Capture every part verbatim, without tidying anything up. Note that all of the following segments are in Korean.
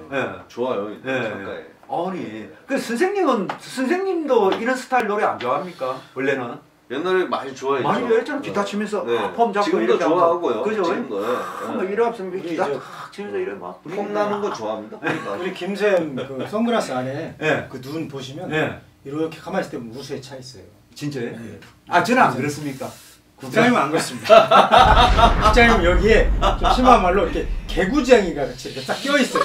예. 좋아요. 예. 창가에. 아니, 그 선생님은 선생님도 이런 스타일 노래 안 좋아합니까? 원래는? 옛날에 많이 좋아했죠. 많이 좋아했잖아. 기타 치면서 네. 아, 폼 잡고 지금도 이렇게 좋아하고요. 그죠? 지금도. 예. 뭐 이래 없으면 기타 우리 탁 치면서 이래 막 폼 나는 거 좋아합니다. 우리 김샘 그 선글라스 안에 예. 그 눈 보시면 예. 이렇게 가만히 있을 때 우수에 차 있어요. 진짜요? 예. 아, 저는 안 그렇습니까? 국장님은 안 그렇습니다. 국장님은 여기에 좀 심한 말로 이렇게 개구쟁이가 같이 이렇게 딱 껴있어요.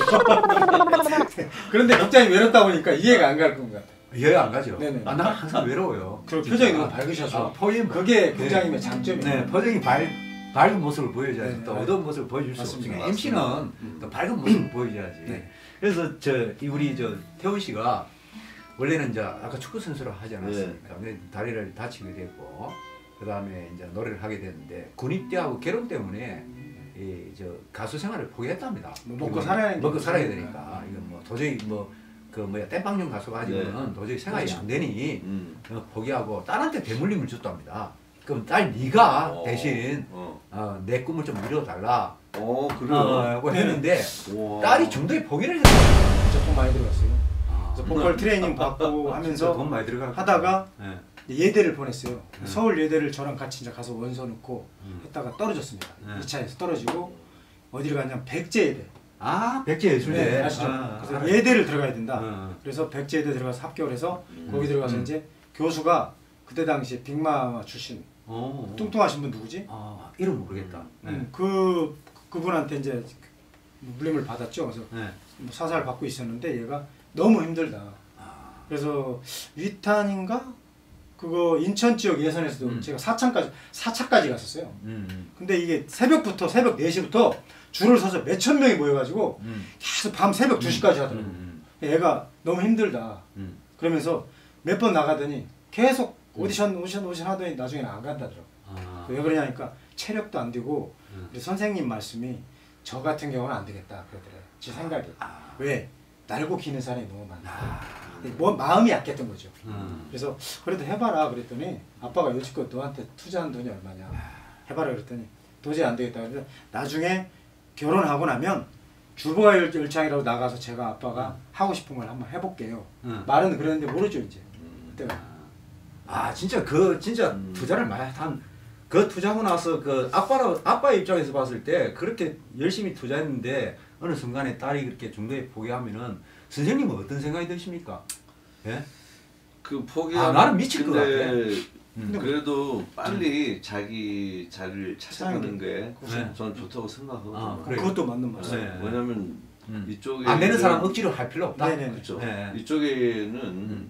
그런데 국장님 외롭다 보니까 이해가 안 갈 것 같아요. 이해가 안 가죠? 네네. 아, 난 항상 외로워요. 그 표정이 너무 밝으셔서 아, 포인 그게 국장님의 장점이에요. 네, 표정이 밝, 밝은 모습을 보여줘야지. 네, 또 네. 어두운 모습을 보여줄 수 맞습니다. 없으니까 엠씨는 음. 또 밝은 모습을 보여줘야지. 네. 그래서 저 이 우리 저 태훈 씨가 원래는 이제 아까 축구 선수를 하지 않았습니까? 근데 다리를 다치게 됐고 그 다음에 이제 노래를 하게 됐는데 군입대하고 결혼 때문에 이 저 가수 생활을 포기했답니다. 뭐 먹고 살아야 먹고 살아야 되니까 이건 뭐 도저히 뭐 그 뭐야 땜빵용 가수가 가지고는 네. 도저히 생활이 그렇죠. 안 되니 음. 어, 포기하고 딸한테 대물림을 줬답니다. 그럼 딸 네가 어. 대신 어. 어, 내 꿈을 좀 이뤄달라 어, 그래요. 어, 고 했는데 우와. 딸이 중도에 포기를 했어요. 진짜 돈 많이 들어갔어요. 아, 그래서 보컬 트레이닝 받고 하면서 돈 많이 들어가 하다가 네. 예대를 보냈어요. 네. 서울 예대를 저랑 같이 이제 가서 원서 넣고 음. 했다가 떨어졌습니다. 네. 이 차에서 떨어지고 어디를 갔냐면 백제예대. 아 백제예술대 네, 아시죠? 아, 그래서 알아요. 예대를 들어가야 된다. 어. 그래서 백제예대 들어가서 합격해서 음. 거기 들어가서 음. 이제 교수가 그때 당시에 빅마마 출신 어. 뚱뚱하신 분 누구지? 아 이름 모르겠다. 네. 음, 그 그분한테 이제 물림을 받았죠. 그래서 네. 뭐 사사를 받고 있었는데 얘가 너무 힘들다. 아. 그래서 위탄인가 그거 인천 지역 예선에서도 음. 제가 사차까지 사차까지 갔었어요. 음. 근데 이게 새벽부터 새벽 네 시부터 줄을 서서 몇천 명이 모여가지고 음. 계속 밤 새벽 두 시까지 하더라고. 음. 얘가 너무 힘들다. 음. 그러면서 몇 번 나가더니 계속 오디션 오디션 오디션 하더니 나중에는 안 간다더라고. 아. 왜 그러냐니까 체력도 안 되고 음. 우리 선생님 말씀이 저 같은 경우는 안 되겠다 그러더래. 제 생각이. 아. 왜? 날고 기는 사람이 너무 많다. 아. 뭐 마음이 약했던 거죠. 음. 그래서 그래도 해봐라 그랬더니 아빠가 여지껏 너한테 투자한 돈이 얼마냐 해봐라 그랬더니 도저히 안 되겠다. 그래서 나중에 결혼하고 나면 주부가 열- 열창이라고 나가서 제가 아빠가 음. 하고 싶은 걸 한번 해볼게요. 음. 말은 그랬는데 모르죠 이제. 음. 그때가. 아 진짜 그 진짜 음. 투자를 많이 한 그 투자하고 나서 그 아빠로 아빠 입장에서 봤을 때 그렇게 열심히 투자했는데 어느 순간에 딸이 그렇게 중도에 포기하면은 선생님은 어떤 생각이 드십니까? 예? 그 포기. 아, 나는 미칠 것 근데 같아. 음. 그래도 빨리 자기 자리를 찾아가는 게 네. 저는 좋다고 생각하거든요. 아, 그래요? 그것도 맞는 말이에요. 네. 왜냐면 음. 이쪽에 안 되는 사람 억지로 할 필요 없다. 네네. 그렇죠. 네. 이쪽에는 음.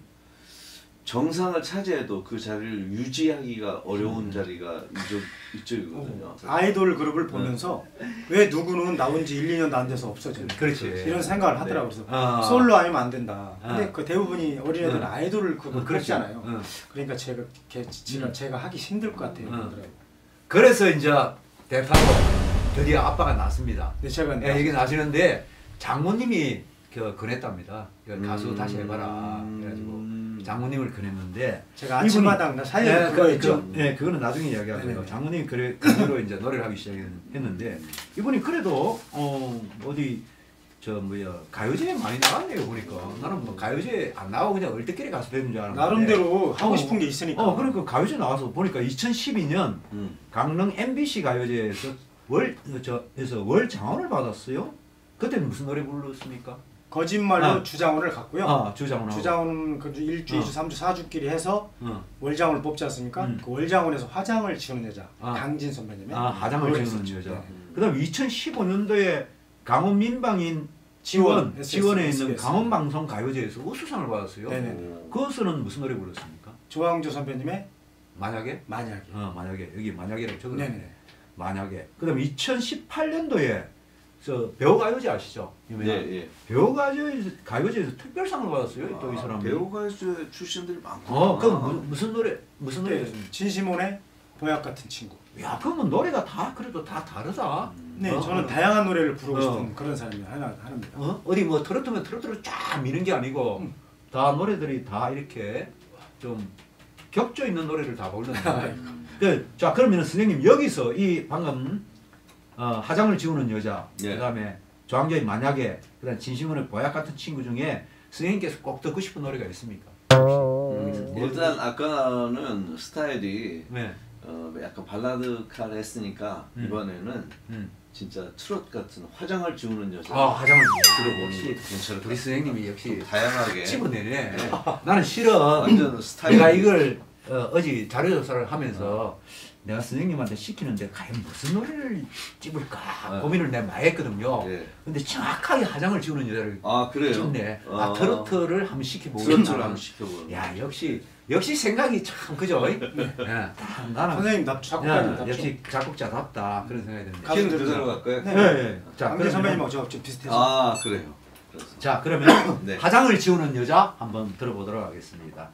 정상을 차지해도 그 자리를 유지하기가 어려운 음. 자리가 이쪽 이쪽이거든요. 아이돌 그룹을 보면서 왜 누구는 나온 지 일, 이 년도 안 돼서 없어졌냐. 그렇지. 이런 생각을 하더라고요. 그래서 아. 솔로 아니면 안 된다. 근데 아. 그 대부분이 어린애들은 응. 아이돌을 그거 어, 그렇죠. 그렇잖아요. 응. 그러니까 제가 걔, 제가, 음. 제가 하기 힘들 것 같아요. 응. 그러더라고요. 그래서 이제 대타로 드디어 아빠가 낳습니다. 근데 제가 예, 이게 나시는데 장모님이 그 권했답니다. 그 가수 음. 다시 해봐라. 그래가지고 장모님을 권했는데 제가 아침마당 사이에 예, 그거 그, 있죠. 그, 예, 그거는 나중에 이야기하고요. 네네. 장모님 그래 그대로 이제 노래를 하기 시작했는데 이분이 그래도 어 어디 저 뭐야 가요제에 많이 나갔네요 보니까. 나는 뭐 가요제 안 나가고 그냥 얼떨결에 가수 되는 줄 알았는데 나름대로 하고 어, 싶은 게 있으니까. 어 그러니까 가요제 나와서 보니까 이천십이 년 음. 강릉 엠비씨 가요제에서 월 저에서 월 장원을 받았어요. 그때는 무슨 노래 불렀습니까? 거짓말로 아. 주장원을 갔고요. 아 주장원. 주장원은 그 일 주, 어. 이 주, 삼 주, 사 주끼리 해서 어. 월장원을 뽑지 않습니까? 음. 그 월장원에서 화장을 지우는 여자 아. 강진 선배님의 아 화장을 그걸 지우는 했었죠. 여자. 네. 그다음 이천십오 년도에 강원 민방인 지원 지원, 지원에 에스 에스, 있는 에스 에스. 강원 방송 가요제에서 우수상을 받았어요. 네네. 오. 그것은 무슨 노래 불렀습니까? 조항조 선배님의 만약에? 만약에. 어 만약에 여기 만약에라고 적었네. 네네. 만약에. 그다음 이천십팔 년도에 저 배우 가요제 아시죠? 유명한 예, 예. 배우 가요제 가요제에서 특별상을 받았어요. 또 이 아, 사람이. 배우 가수 출신들이 많구나. 어, 그럼 무, 무슨 노래 무슨 네, 노래였습니까? 진시몬의 보약 같은 친구. 야, 그러면 노래가 다 그래도 다 다르다. 네, 어? 저는 다양한 노래를 부르고 어. 싶은 그런 사람이 하나 하나입니다. 어? 어디 뭐 트로트면 트로트를 쫙 미는 게 아니고 음. 다 노래들이 다 이렇게 좀 격조 있는 노래를 다 부르는데. 음. 그, 자 그러면 선생님 여기서 이 방금 어, 화장을 지우는 여자, 예. 그다음에 조항조의 만약에 그다음 진심원의 보약 같은 친구 중에 선생님께서 꼭 듣고 싶은 노래가 있습니까? 음, 일단 아까는 스타일이 네. 어, 약간 발라드칼 했으니까 음. 이번에는 음. 진짜 트롯 같은 화장을 지우는 여자 아 화장을 들어보는 역시 것도 괜찮을 우리 선생님이 역시 다양하게 집어내네. 네. 나는 실은 완전 스타일 내가 이걸 어, 어제 자료 조사를 하면서 내가 선생님한테 시키는데 과연 무슨 노래를 찍을까 네. 고민을 내가 많이 했거든요. 네. 근데 정확하게 화장을 지우는 여자를 아 그래요? 찍네. 어. 아 트로트를 한번 시켜보고 트로트를 한번 시켜보는 야 역시 역시 생각이 참 그죠? 네. 야, 딱 나는 선생님 답 작곡가님 야, 답. 역시 작곡자답다 그런 생각이 듭니다. 키는 그대로 갈까요? 네. 네. 네. 자 강진 그러면 선배님하고 저 좀 비슷해서. 아 그래요. 그래서. 자 그러면 네. 화장을 지우는 여자 한번 들어보도록 하겠습니다.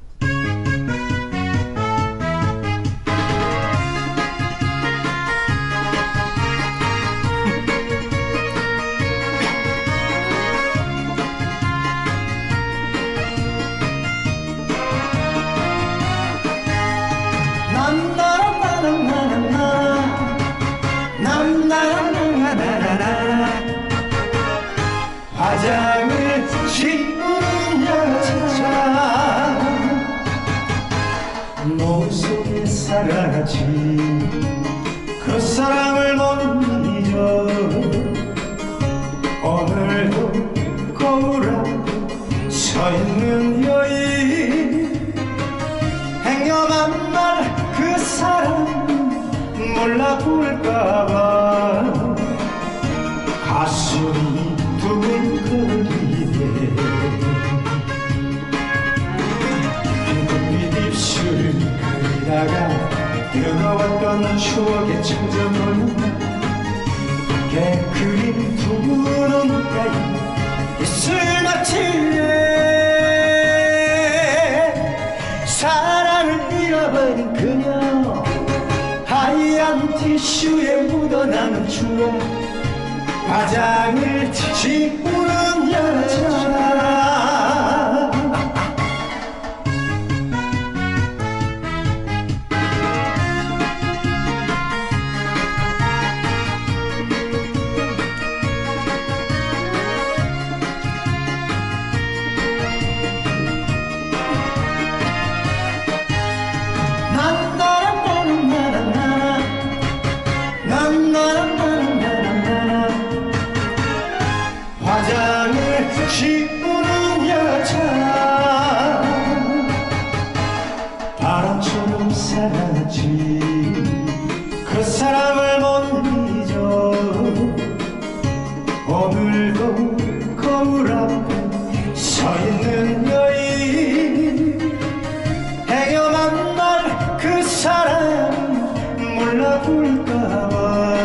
화장을 지우는 여자 노을 속에 살아가지 그 사랑을 못 잊어 오늘도 거울 앞에 서 있는 여인 행여만 날 그 사람 몰라볼까봐 가슴이 두근거리네 핑크빛 입술을 그리다가 뜨거웠던 추억에 젖어버린 깨끗한 두 눈가에 입술 맞추네 사랑을 잃어버린 그녀 하얀 티슈에 묻어나는 추억 화장을 지우는 여자 화장을 지우는 여자 바람처럼 살았지 그 사람을 못 잊어 오늘도 거울 앞에 서 있는 여인 행여만 날 그 사람 몰라볼까봐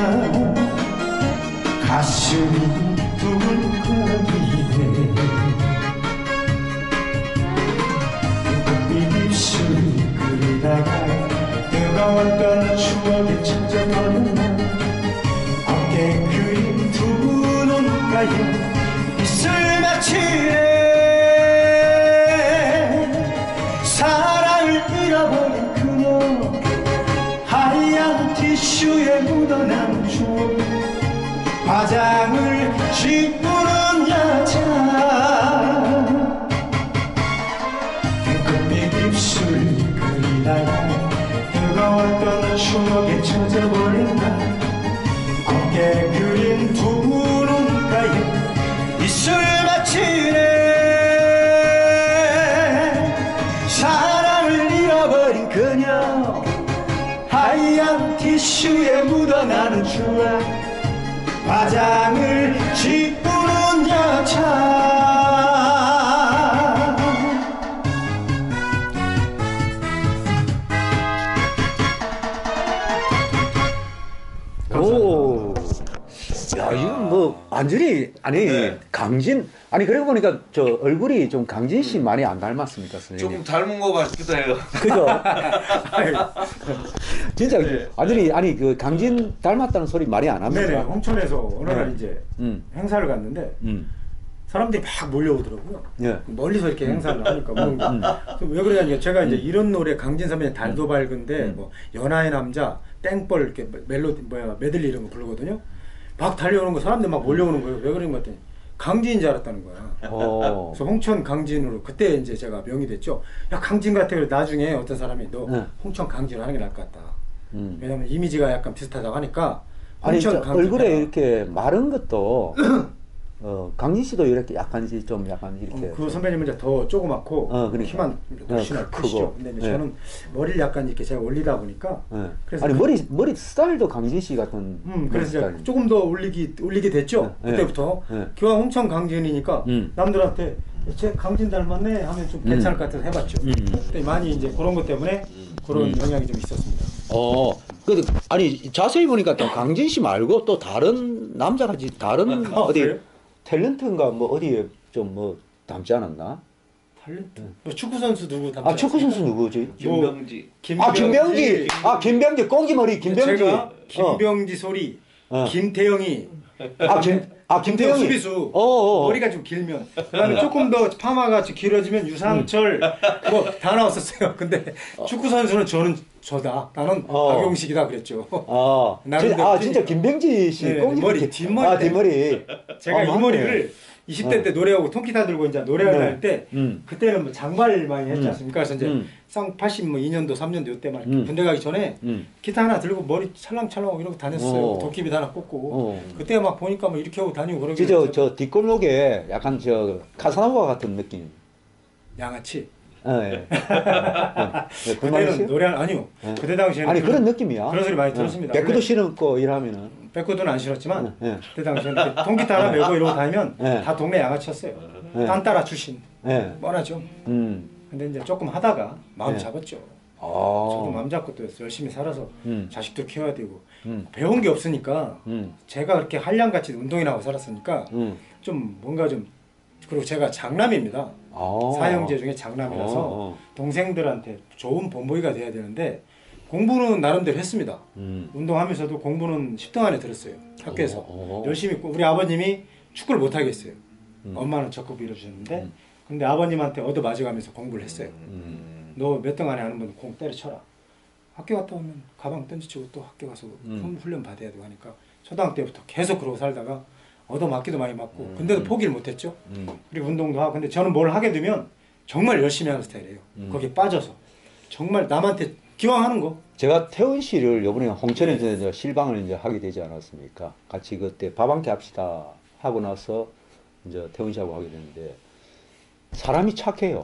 가슴이 두근거리네 핑크빛 입술이 그리다가 뜨거웠던 추억에 젖어버린 어깨 그린 두 눈가에 입술 맞추네 사랑을 잃어버린 그녀 하얀 티슈에 묻어난 추억 화장을 지우는 여자 핑크빛 입술 그리다가 뜨거웠던 추억에 젖어버린다 어깨 그린 두 눈가에 입술 맞추네 사랑을 잃어버린 그녀 하얀 티슈에 묻어나는 추억 화장을 지우는 여자 오, 야 이건 뭐 완전히 아니 네. 강진 아니 그러고 보니까 저 얼굴이 좀 강진 씨 많이 안 닮았습니까 선생님? 조금 닮은 것 같기도 해요. 그죠? 아니, 진짜 네. 완전히 아니 그 강진 닮았다는 소리 많이 안 합니까? 네네 홍천에서 어느 날 네. 이제 음, 행사를 갔는데 음, 사람들이 막 몰려오더라고요. 예, 멀리서 이렇게 행사를 하니까 뭐, 음. 왜 그러냐니까 제가 이제 음. 이런 노래 강진 선배의 달도 밝은데 음. 뭐 연하의 남자 땡벌 이렇게 멜로디 뭐야 메들리 이런 거 부르거든요. 막 달려오는 거 사람들 막 몰려오는 거예요. 왜 그런 것 같더니 강진인 줄 알았다는 거야. 어. 그래서 홍천 강진으로 그때 이제 제가 명이 됐죠. 야 강진 같아. 그래서 나중에 어떤 사람이 너 네. 홍천 강진을 하는 게 나을 것 같다. 음. 왜냐면 이미지가 약간 비슷하다고 하니까 아니 홍천 저 강진 얼굴에 해라. 이렇게 마른 것도 어, 강진 씨도 이렇게 약간씩 좀 약간 이렇게 어, 그 선배님은 이제 더 조그맣고 어, 그러니까. 키만 훨씬 어, 크시죠. 크고. 근데 이제 네. 저는 머리를 약간 이렇게 제가 올리다 보니까 예. 그래서 아니 그- 머리 머리 스타일도 강진 씨 같은 음, 그래서 이제 스타일. 조금 더 올리기 올리게 됐죠. 네. 그때부터 네. 기왕 홍천 강진이니까 음. 남들한테 쟤 강진 닮았네 하면 좀 음. 괜찮을 것 같아서 해봤죠. 음. 근데 많이 이제 그런 것 때문에 그런 음. 영향이 좀 있었습니다. 어, 그 아니 자세히 보니까 또 강진 씨 말고 또 다른 남자같이 다른 아, 어디 그래요? 탤런트인가 뭐 어디에 좀 뭐 닮지 않았나? 탤런트. 뭐 축구 선수 누구 닮지 아 축구 선수 누구지? 김병지. 아 김병지. 아 김병지 꽁지머리 김병지. 제가 김병지 소리, 어. 김태형이, 아 김 아 김태형이. 수비수. 어어. 머리가 좀 길면 그다음에 조금 더 파마가 좀 길어지면 유상철 그거 다 나왔었어요. 근데 축구 선수는 저는 저다. 나는 어. 박용식이다 그랬죠. 아, 나름대로 진- 아 진짜 뛰니까. 김병지 씨 네, 꽁지 머리, 뒷머리 아 때. 뒷머리. 제가 아, 이 맞네. 머리를 이십 대 때 노래하고 통기타 들고 이제 노래를 네. 할 때 음. 그때는 뭐 장발 많이 했지 음. 않습니까? 그래서 이제 음. 쌍 팔십이 년도 삼 년도 이때 막 음. 군대 가기 전에 음. 기타 하나 들고 머리 찰랑찰랑 이러고 다녔어요. 어. 도끼빗 하나 꽂고 어. 그때 막 보니까 뭐 이렇게 하고 다니고 그러길래 진짜 저 뒷골목에 약간 저 카사노바 같은 느낌. 양아치. 예. 예. 예. 예. 그 그때는 말이세요? 노래 아니요. 네. 그때 당시에는 아니 그런 느낌이야. 그런 소리 많이 예. 들었습니다. 백구도 원래 신고 이러면은. 백구도는 안 싫었지만 예. 그때 당시에는 이렇게 통기타 하나 메고 이러고 다니면 네. 다 동네 양아치였어요. 네. 딴따라 출신. 예. 뻔하죠. 음. 근데 이제 조금 하다가 마음 네. 잡았죠. 아. 저도 마음 잡고 또 열심히 살아서 음. 자식도 키워야 되고 음. 배운 게 없으니까 음. 제가 그렇게 한량같이 운동이나 하고 살았으니까 음. 좀 뭔가 좀 그리고 제가 장남입니다. 아. 사형제 중에 장남이라서 어, 어. 동생들한테 좋은 본보기가 돼야 되는데 공부는 나름대로 했습니다. 음. 운동하면서도 공부는 십 등 안에 들었어요. 학교에서 어, 어. 열심히 했고 우리 아버님이 축구를 못 하겠어요. 음. 엄마는 적극 밀어주셨는데 음. 근데 아버님한테 얻어 맞아가면서 공부를 했어요. 음. 너 몇 등 안에 하는 분 공 때려쳐라. 학교 갔다 오면 가방 던지치고 또 학교 가서 음. 훈련 받아야 되고 하니까 초등학교 때부터 계속 그러고 살다가 얻어 맞기도 많이 맞고 음. 근데도 포기를 못했죠. 음. 그리고 운동도 하고 근데 저는 뭘 하게 되면 정말 열심히 하는 스타일이에요. 음. 거기에 빠져서 정말 남한테 기왕 하는 거 제가 태훈 씨를 이번에 홍천에서 이제 실방을 이제 하게 되지 않았습니까? 같이 그때 밥 한 끼 합시다 하고 나서 이제 태훈 씨하고 하게 됐는데 사람이 착해요.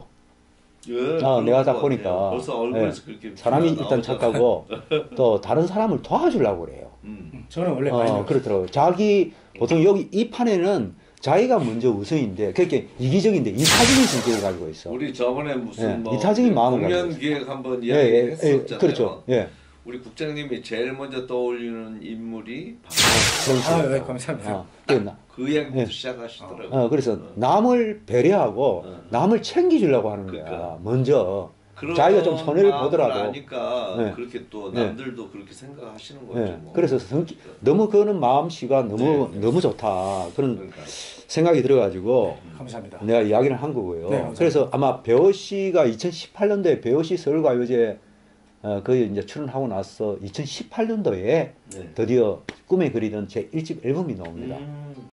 예, 아, 내가 딱 그런 것 보니까 같아요. 벌써 얼굴에서 예, 그렇게 사람이 피가 일단 나오잖아요. 착하고 또 다른 사람을 도와주려고 그래요. 음. 저는 원래 많이 어, 배웠어요. 그렇더라고요. 자기 보통 여기 이 판에는 자기가 먼저 우선인데 그렇게 이기적인데 이타적인 성격을 가지고 있어. 우리 저번에 무슨 예, 뭐 이타적인 마음을 가지고 공연 있어요. 기획 한번 예, 예, 예, 이야기했었잖아요. 그렇죠. 예. 우리 국장님이 제일 먼저 떠올리는 인물이 그런 아, 식으로. 예, 감사합니다. 어, 그랬나? 그 이야기부터 예. 시작하시더라고요. 어, 그래서 남을 배려하고 어. 남을 챙겨주려고 하는 거야. 그러니까. 먼저 그런 자기가 좀 손해를 마음을 보더라도. 아니까 네. 그렇게 또 네. 남들도 그렇게 생각하시는 거죠. 예, 뭐. 그래서 성기, 너무 그는 마음씨가 너무 네. 너무 좋다 그런 그러니까. 생각이 들어가지고 감사합니다. 내가 이야기를 한 거고요. 네, 감사합니다. 그래서 아마 배우 씨가 이천십팔 년도에 배우 씨 서울가요제 어, 거기 이제 출연하고 나서 이천십팔 년도에 네. 드디어 꿈에 그리던 제 일 집 앨범이 나옵니다. 음.